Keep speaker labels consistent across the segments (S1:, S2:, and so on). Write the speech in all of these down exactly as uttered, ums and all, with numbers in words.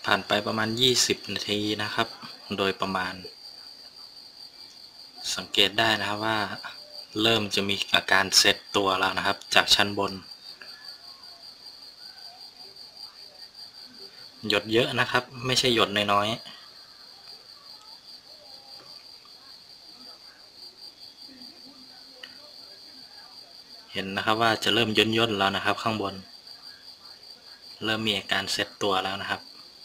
S1: ผ่านไปประมาณยี่สิบนาทีนะครับโดยประมาณสังเกตได้นะครับว่าเริ่มจะมีอาการเซตตัวแล้วนะครับจากชั้นบนหยดเยอะนะครับไม่ใช่หยดน้อยๆเห็นนะครับว่าจะเริ่มย่นย่นแล้วนะครับข้างบนเริ่มมีอาการเซตตัวแล้วนะครับ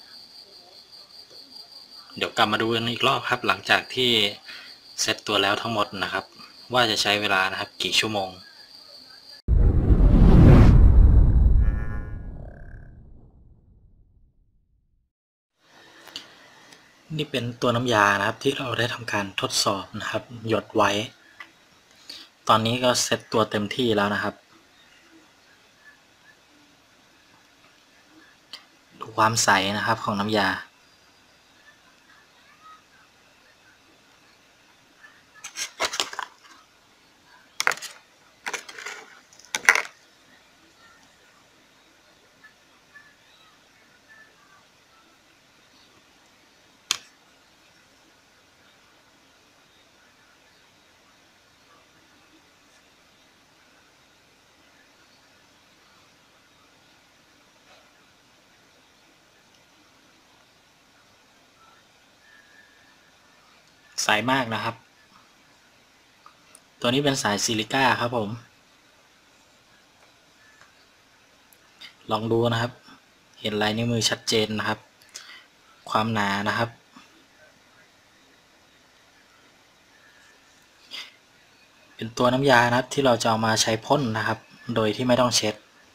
S1: เดี๋ยวกลับมาดูกันอีกรอบครับหลังจากที่เซตตัวแล้วทั้งหมดนะครับว่าจะใช้เวลานะครับกี่ชั่วโมงนี่เป็นตัวน้ำยานะครับที่เราได้ทำการทดสอบนะครับหยดไว้ตอนนี้ก็เซตตัวเต็มที่แล้วนะครับดูความใสนะครับของน้ำยาใสมากนะครับตัวนี้เป็นสายซิลิก้าครับผมลองดูนะครับเห็นลายนิ้วมือชัดเจนนะครับความหนานะครับเป็นตัวน้ำยานะครับที่เราจะเอามาใช้พ่นนะครับโดยที่ไม่ต้องเช็ด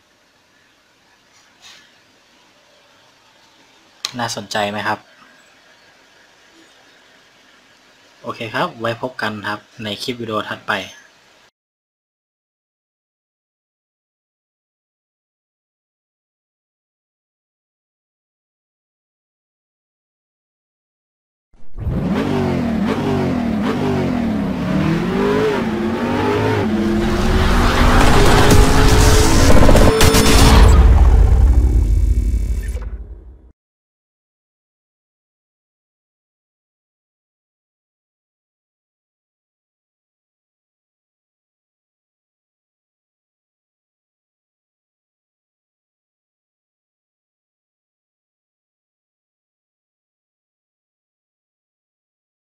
S1: น่าสนใจไหมครับโอเคครับไว้พบกันครับในคลิปวิดีโอถัดไป